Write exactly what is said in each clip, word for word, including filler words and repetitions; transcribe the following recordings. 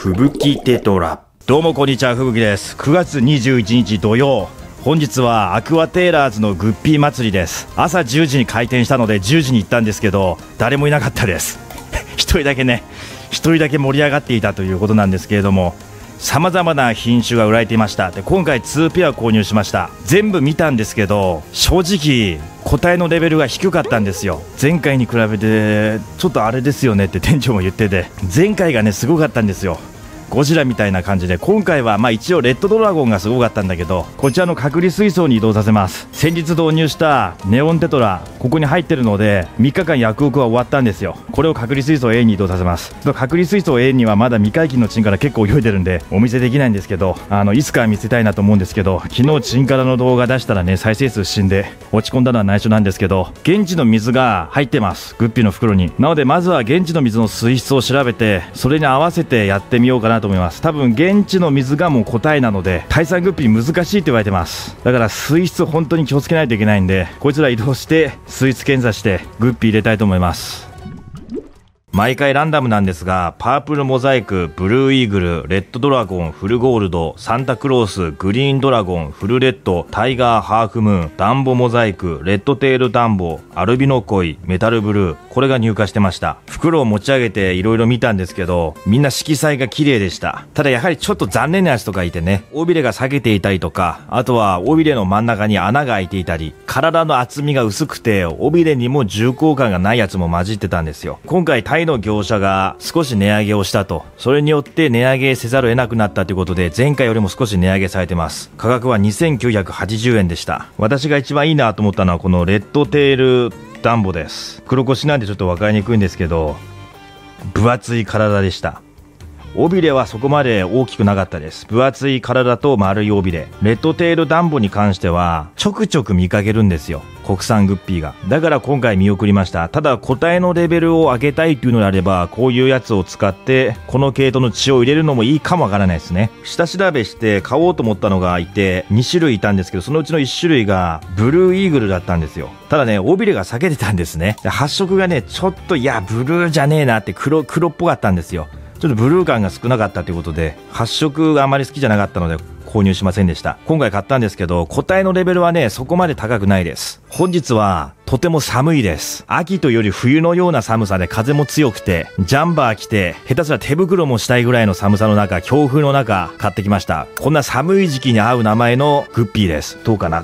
吹雪テトラ。どうもこんにちは、吹雪です。くがつにじゅういちにち土曜、本日はアクアテーラーズのグッピー祭りです。朝じゅうじに開店したのでじゅうじに行ったんですけど、誰もいなかったです一人だけね、一人だけ盛り上がっていたということなんですけれども、さまざまな品種が売られていました。で、今回にペア購入しました。全部見たんですけど、正直個体のレベルが低かったんですよ。前回に比べてちょっとあれですよねって店長も言ってて、前回がねすごかったんですよ。ゴジラみたいな感じで、今回はまあ一応レッドドラゴンがすごかったんだけど、こちらの隔離水槽に移動させます。先日導入したネオンテトラ、ここに入ってるのでみっかかん薬浴は終わったんですよ。これを隔離水槽 A に移動させます。隔離水槽 A にはまだ未解禁のチンから結構泳いでるんでお見せできないんですけど、あのいつか見せたいなと思うんですけど、昨日チンからの動画出したらね再生数死んで落ち込んだのは内緒なんですけど、現地の水が入ってます、グッピーの袋に。なのでまずは現地の水の水質を調べて、それに合わせてやってみようかなと思います。多分現地の水がもう答えなので、タイ産グッピー難しいって言われてます。だから水質本当に気をつけないといけないんで、こいつら移動して水質検査してグッピー入れたいと思います。毎回ランダムなんですが、パープルモザイク、ブルーイーグル、レッドドラゴン、フルゴールド、サンタクロース、グリーンドラゴン、フルレッド、タイガーハーフムーン、ダンボモザイク、レッドテールダンボ、アルビノコイ、メタルブルー、これが入荷してました。袋を持ち上げていろいろ見たんですけど、みんな色彩が綺麗でした。ただやはりちょっと残念なやつとかいてね、尾びれが裂けていたりとか、あとは尾びれの真ん中に穴が開いていたり、体の厚みが薄くて尾びれにも重厚感がないやつも混じってたんですよ。今回タイの業者が少し値上げをしたと、それによって値上げせざるを得なくなったということで、前回よりも少し値上げされてます。価格はにせんきゅうひゃくはちじゅうえんでした。私が一番いいなと思ったのはこのレッドテールダンボです。黒腰なんでちょっと分かりにくいんですけど、分厚い体でした。尾びれはそこまで大きくなかったです。分厚い体と丸い尾びれ。レッドテールダンボに関してはちょくちょく見かけるんですよ、国産グッピーが。だから今回見送りました。ただ個体のレベルを上げたいっていうのであれば、こういうやつを使ってこの系統の血を入れるのもいいかもわからないですね。下調べして買おうと思ったのがいて、にしゅるいいたんですけど、そのうちのいっしゅるいがブルーイーグルだったんですよ。ただね、尾びれが裂けてたんですね。発色がねちょっと、いやブルーじゃねえなって、黒黒っぽかったんですよ。ちょっとブルー感が少なかったということで、発色があまり好きじゃなかったので購入しませんでした。今回買ったんですけど、個体のレベルはねそこまで高くないです。本日はとても寒いです。秋というより冬のような寒さで、風も強くてジャンバー着て下手すら手袋もしたいぐらいの寒さの中、強風の中買ってきました。こんな寒い時期に合う名前のグッピーです。どうかな。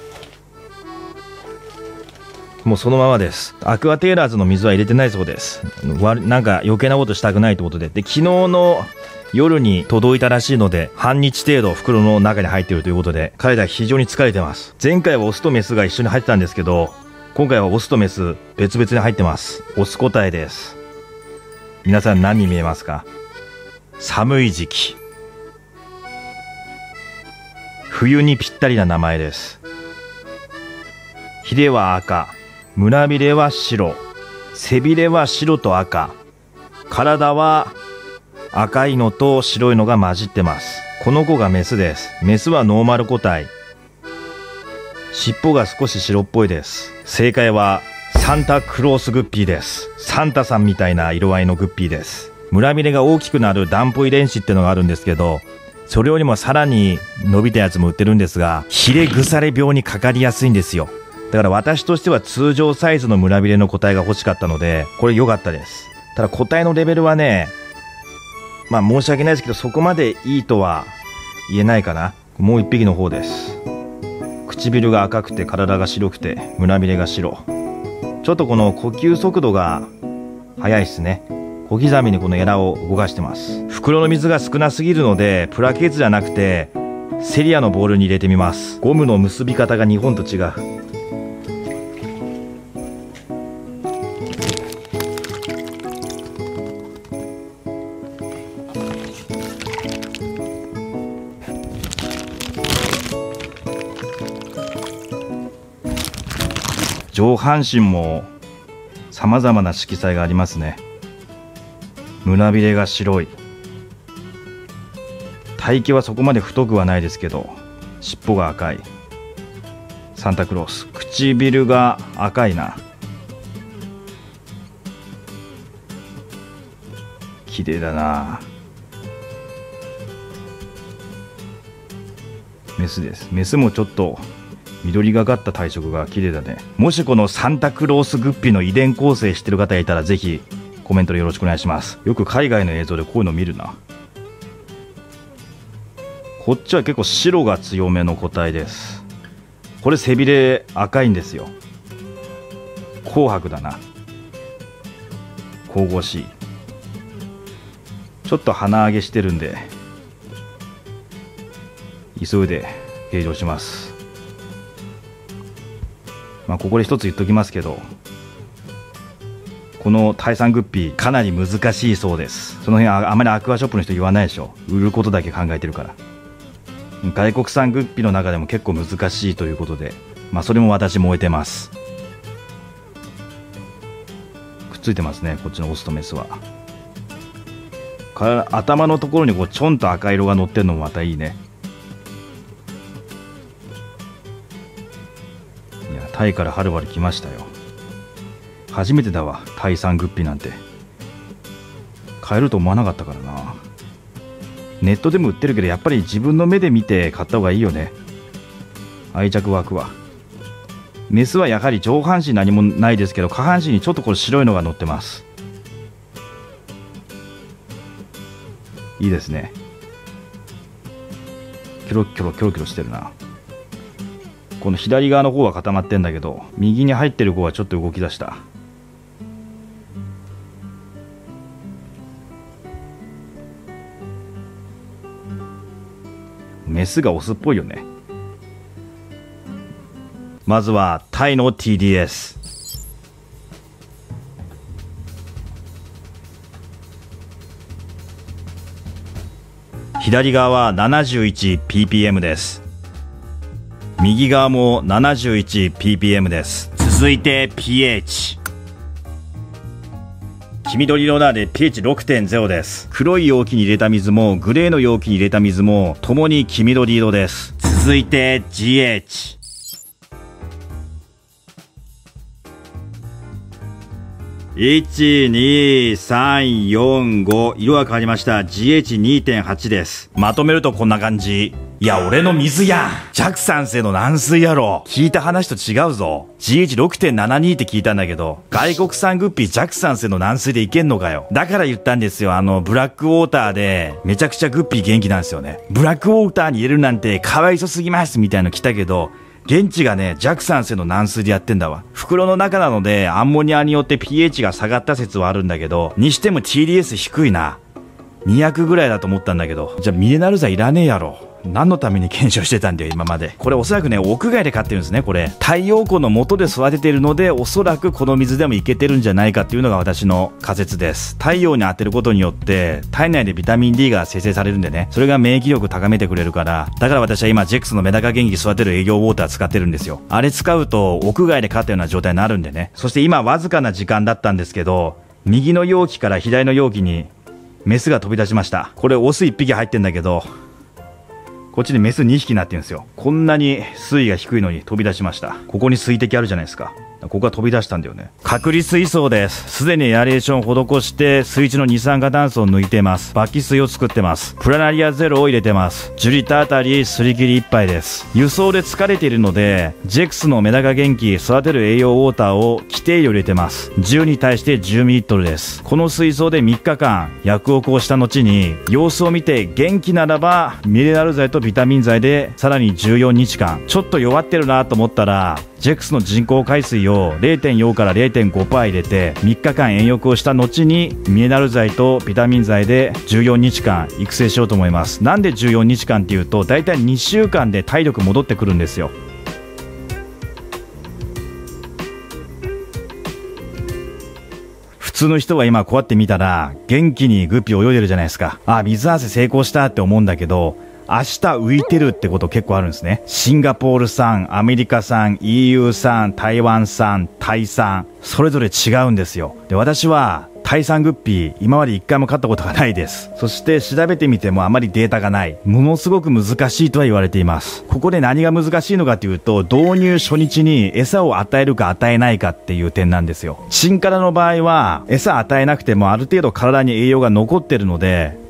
もうそのままです。アクアテーラーズの水は入れてないそうです。なんか余計なことしたくないということで、で昨日の夜に届いたらしいので、半日程度袋の中に入っているということで、彼ら非常に疲れてます。前回はオスとメスが一緒に入ってたんですけど、今回はオスとメス別々に入ってます。オス個体です。皆さん何に見えますか？寒い時期、冬にぴったりな名前です。ヒレは赤、胸びれは白、背びれは白と赤、体は赤いのと白いのが混じってます。この子がメスです。メスはノーマル個体。尻尾が少し白っぽいです。正解はサンタクロースグッピーです。サンタさんみたいな色合いのグッピーです。胸びれが大きくなるダンポ遺伝子ってのがあるんですけど、それよりもさらに伸びたやつも売ってるんですが、ヒレ腐れ病にかかりやすいんですよ。だから私としては通常サイズの胸びれの個体が欲しかったので、これ良かったです。ただ個体のレベルはね、まあ申し訳ないですけど、そこまでいいとは言えないかな。もう一匹の方です。唇が赤くて体が白くて胸びれが白。ちょっとこの呼吸速度が速いですね。小刻みにこのエラを動かしてます。袋の水が少なすぎるので、プラケーツじゃなくてセリアのボールに入れてみます。ゴムの結び方が日本と違う。上半身も様々な色彩がありますね。胸びれが白い。体型はそこまで太くはないですけど、尻尾が赤い。サンタクロース。唇が赤いな。綺麗だな。 メスです。メスもちょっと緑がかった体色が綺麗だね。もしこのサンタクロースグッピの遺伝構成してる方いたらぜひコメントでよろしくお願いします。よく海外の映像でこういうの見るな。こっちは結構白が強めの個体です。これ背びれ赤いんですよ。紅白だな。神々しい。ちょっと鼻上げしてるんで急いで計量します。まあここで一つ言っときますけど、このタイ産グッピーかなり難しいそうです。その辺はあまりアクアショップの人言わないでしょ。売ることだけ考えてるから。外国産グッピーの中でも結構難しいということで、まあそれも私燃えてます。くっついてますね、こっちのオスとメスは。から頭のところにこうちょんと赤色が乗ってるのもまたいいね。いや、タイからはるばる来ましたよ。初めてだわ、タイ産グッピーなんて。買えると思わなかったからな。ネットでも売ってるけど、やっぱり自分の目で見て買った方がいいよね。愛着湧くわ。メスはやはり上半身何もないですけど、下半身にちょっとこれ白いのが乗ってます。いいですね。キョロキョロキョロキョロしてるな。この左側の方は固まってんだけど、右に入ってる方はちょっと動き出した。メスがオスっぽいよね。まずはタイの ティーディーエス。 左側は ななじゅういちピーピーエム です。右側も ななじゅういちピーピーエム です。続いて ピーエイチ、 黄緑色なので ピーエイチろくてんゼロ です。黒い容器に入れた水もグレーの容器に入れた水もともに黄緑色です。続いて ジーエイチ、いち、に、さん、よん、ご、色が変わりました。ジーエイチにてんはち です。まとめるとこんな感じ。いや、俺の水やん。弱酸性の軟水やろ。聞いた話と違うぞ。ジーエイチろくてんななに って聞いたんだけど、外国産グッピー弱酸性の軟水でいけんのかよ。だから言ったんですよ。あの、ブラックウォーターで、めちゃくちゃグッピー元気なんですよね。ブラックウォーターに入れるなんてかわいそすぎますみたいなの来たけど、現地がね、弱酸性の軟水でやってんだわ。袋の中なので、アンモニアによって ピーエイチ が下がった説はあるんだけど、にしても ティーディーエス 低いな。にひゃくぐらいだと思ったんだけど、じゃあミネラル剤いらねえやろ。何のために検証してたんだよ今まで。これおそらくね、屋外で飼ってるんですね。これ太陽光の下で育ててるので、おそらくこの水でもいけてるんじゃないかっていうのが私の仮説です。太陽に当てることによって体内でビタミン ディー が生成されるんでね、それが免疫力高めてくれるから、だから私は今ジェックスのメダカ元気育てる営業ウォーター使ってるんですよ。あれ使うと屋外で飼ったような状態になるんでね。そして今わずかな時間だったんですけど、右の容器から左の容器にメスが飛び出しました。これオスいっぴき入ってんだけど、こっちにメスにひきになってるんですよ。こんなに水位が低いのに飛び出しました。ここに水滴あるじゃないですか。ここが飛び出したんだよね。隔離水槽です。すでにエアレーションを施して水中の二酸化炭素を抜いてます。罰気水を作ってます。プラナリアゼロを入れてます。じゅうリッターあたりすり切りいっぱいです。輸送で疲れているので、ジェクスのメダカ元気育てる栄養ウォーターを規定量入れてます。じゅうに対してじゅうミリリットルです。この水槽でみっかかん薬浴をした後に、様子を見て元気ならばミネラル剤とビタミン剤でさらにじゅうよっかん、ちょっと弱ってるなと思ったらジェクスの人工海水を れいてんよん から れいてんごパーセント 入れてみっかかん塩浴をした後にミネラル剤とビタミン剤でじゅうよっかん育成しようと思います。なんでじゅうよっかんっていうと、だいたいにしゅうかんで体力戻ってくるんですよ。普通の人は今こうやって見たら元気にグッピー泳いでるじゃないですか。あ、水合わせ成功したって思うんだけど、明日浮いてるってこと結構あるんですね。シンガポール産、アメリカ産、イーユー 産、台湾産、タイ産、それぞれ違うんですよ。で、私はタイ産グッピー今まで一回も飼ったことがないです。そして調べてみてもあまりデータがない。ものすごく難しいとは言われています。ここで何が難しいのかというと、導入初日に餌を与えるか与えないかっていう点なんですよ。チンカラの場合は餌与えなくてもある程度体に栄養が残ってるので、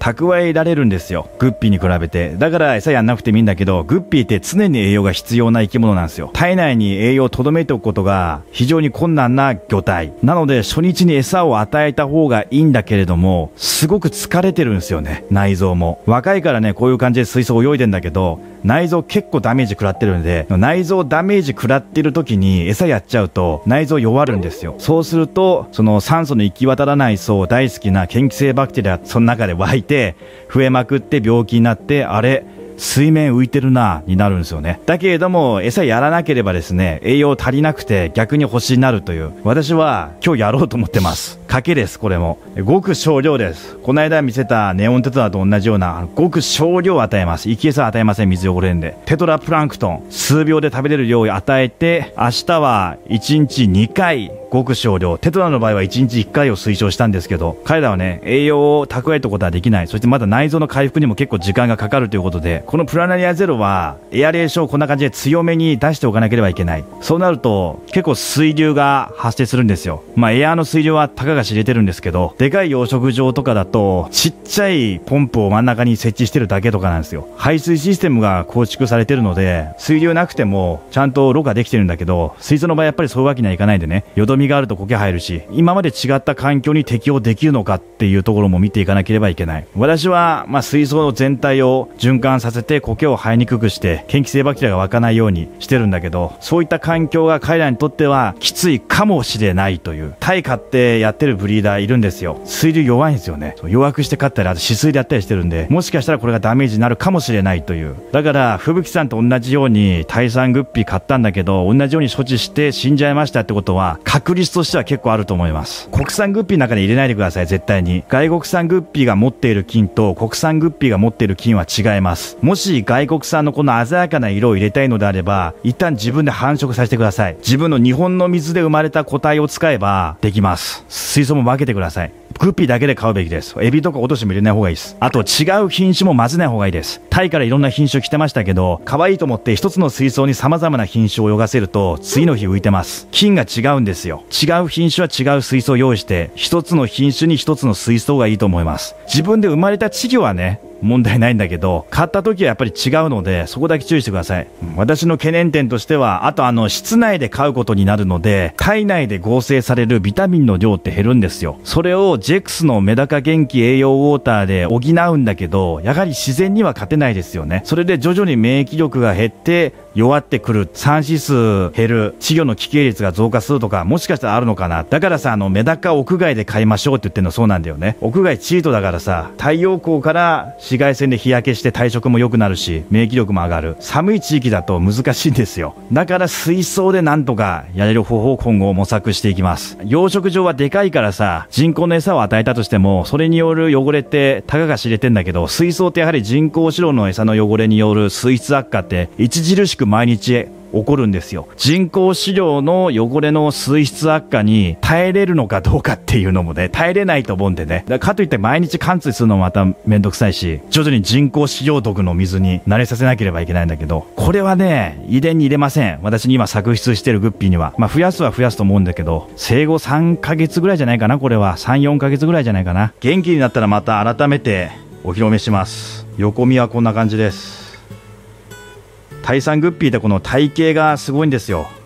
蓄えられるんですよ、グッピーに比べて。だから餌やんなくてもいいんだけど、グッピーって常に栄養が必要な生き物なんですよ。体内に栄養を留めておくことが非常に困難な魚体なので、初日に餌を与えた方がいいんだけれども、すごく疲れてるんですよね、内臓も。若いからね、こういう感じで水槽泳いでんだけど、内臓結構ダメージ食らってるんで、内臓ダメージ食らってる時に餌やっちゃうと内臓弱るんですよ。そうすると、その酸素の行き渡らない層大好きな嫌気性バクテリア、その中で湧いて増えまくって病気になって、あれ水面浮いてるなになるんですよね。だけれども餌やらなければですね、栄養足りなくて逆に星になるという、私は今日やろうと思ってます。賭けです。これもごく少量です。この間見せたネオンテトラと同じようなごく少量与えます。生き餌は与えません。水汚れんで。テトラプランクトン数秒で食べれる量を与えて、明日はいちにちにかいごく少量、テトラの場合はいちにちいっかいを推奨したんですけど、彼らはね、栄養を蓄えることはできない。そしてまだ内臓の回復にも結構時間がかかるということで、このプラナリアゼロはエアレーションをこんな感じで強めに出しておかなければいけない。そうなると結構水流が発生するんですよ。まあエアの水流はたかが知れてるんですけど、でかい養殖場とかだとちっちゃいポンプを真ん中に設置してるだけとかなんですよ。排水システムが構築されてるので、水流なくてもちゃんとろ過できてるんだけど、水槽の場合やっぱりそういうわけにはいかないんでね、よどみがあると苔入るし、今まで違った環境に適応できるのかっていうところも見ていかなければいけない。私はまあ水槽の全体を循環させて苔を生えにくくして嫌気性バクテリアが湧かないようにしてるんだけど、そういった環境が彼らにとってはきついかもしれないという。タイ飼ってやってるブリーダーいるんですよ。水流弱いんですよね。弱くして飼ったり、あと止水でやったりしてるんで、もしかしたらこれがダメージになるかもしれないという。だから吹雪さんと同じようにタイ産グッピー買ったんだけど、同じように処置して死んじゃいましたってことは確率としては結構あると思います。国産グッピーの中に入れないでください、絶対に。外国産グッピーが持っている菌と国産グッピーが持っている菌は違います。もし外国産のこの鮮やかな色を入れたいのであれば、一旦自分で繁殖させてください。自分の日本の水で生まれた個体を使えばできます。水槽も分けてください。グッピーだけで買うべきです。エビとかオトシも入れない方がいいです。あと違う品種も混ぜない方がいいです。タイからいろんな品種来てましたけど、可愛いと思って一つの水槽に様々な品種を泳がせると次の日浮いてます。菌が違うんですよ。違う品種は違う水槽を用意して、一つの品種に一つの水槽がいいと思います。自分で生まれた稚魚はね問題ないんだけど、買った時はやっぱり違うので、そこだけ注意してください。私の懸念点としては、あとあの室内で飼うことになるので、体内で合成されるビタミンの量って減るんですよ。それを ジェクス のメダカ元気栄養ウォーターで補うんだけど、やはり自然には勝てないですよね。それで徐々に免疫力が減って弱ってくる、産子数減る、稚魚の奇形率が増加するとか、もしかしたらあるのかな。だからさ、あのメダカ屋外で飼いましょうって言ってるのそうなんだよね。屋外チートだからさ、太陽光から紫外線で日焼けして体色も良くなるし、免疫力も上がる。寒い地域だと難しいんですよ。だから水槽でなんとかやれる方法を今後模索していきます。養殖場はでかいからさ、人工の餌を与えたとしても、それによる汚れってたかが知れてんだけど、水槽ってやはり人工飼料の餌の汚れによる水質悪化って著しく毎日起こるんですよ。人工飼料の汚れの水質悪化に耐えれるのかどうかっていうのもね、耐えれないと思うんでね。だからかといって毎日貫通するのもまためんどくさいし、徐々に人工飼料毒の水に慣れさせなければいけないんだけど、これはね、遺伝に入れません。私に今作出してるグッピーには。まあ増やすは増やすと思うんだけど、生後さんかげつぐらいじゃないかな、これは。さん、よんかげつぐらいじゃないかな。元気になったらまた改めてお披露目します。横見はこんな感じです。タイ産グッピーってこの体型がすごいんですよ。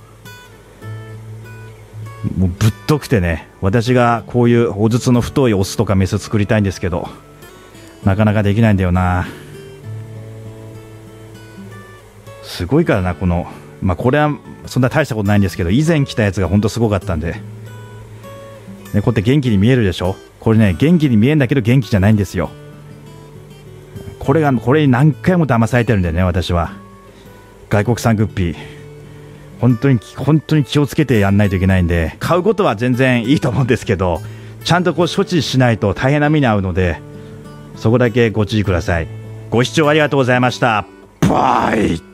もうぶっとくてね、私がこういうお筒の太いオスとかメス作りたいんですけど、なかなかできないんだよな。すごいからな、このまあこれはそんな大したことないんですけど、以前来たやつがほんとすごかったんで、ね、こうやって元気に見えるでしょ。これね、元気に見えるんだけど元気じゃないんですよ。これがこれに何回も騙されてるんでね、私は。外国産グッピー本当に本当に気をつけてやんないといけないんで、買うことは全然いいと思うんですけど、ちゃんとこう処置しないと大変な目に遭うので、そこだけご注意ください。ご視聴ありがとうございました。バイ。